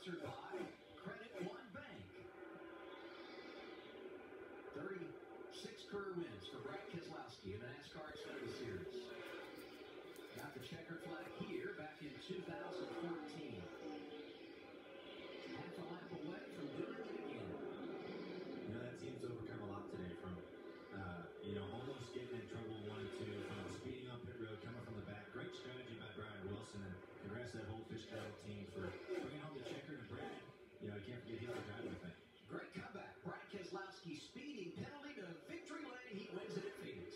sponsored by Credit One Bank. 36 career wins for Brad Keselowski in the NASCAR Xfinity Series. Got the checkered flag here back in 2014. Half a lap away from doing it again. You know, that team's overcome a lot today from, almost getting in trouble 1-2, from speeding on pit road, coming from the back. Great strategy by Brian Wilson, and congrats to that whole Fitzgerald team for bringing home the checkered. And Brad, I can't forget he's the driver thing. Great comeback. Brad Keselowski speeding penalty to victory lane. He wins it at Phoenix.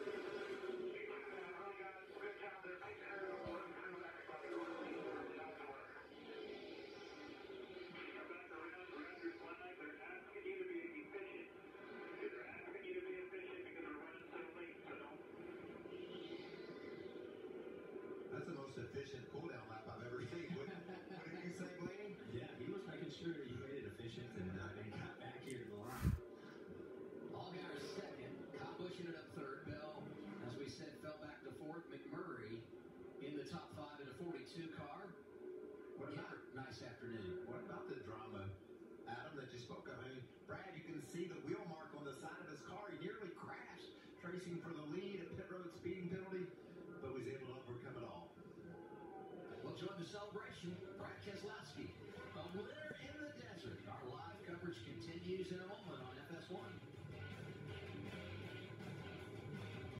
That's the most efficient cooldown lap I've ever seen. What did you say, Blaney? Yeah, he was making sure he made it efficient and got back here to the line. Allgaier second. Kyle Busch ended up third. Bell, as we said, fell back to fourth. McMurray in the top 5 in a 42 car. Another nice afternoon. What about the drama, Adam, that you spoke of? I mean, Brad, you can see the wheel mark on the side of his car. He nearly crashed, tracing for the lead at pit road speeding penalty, but was able to overcome it all. We'll join the celebration. Brad Keselowski, a winner in the desert. Our live coverage continues in a moment on FS1.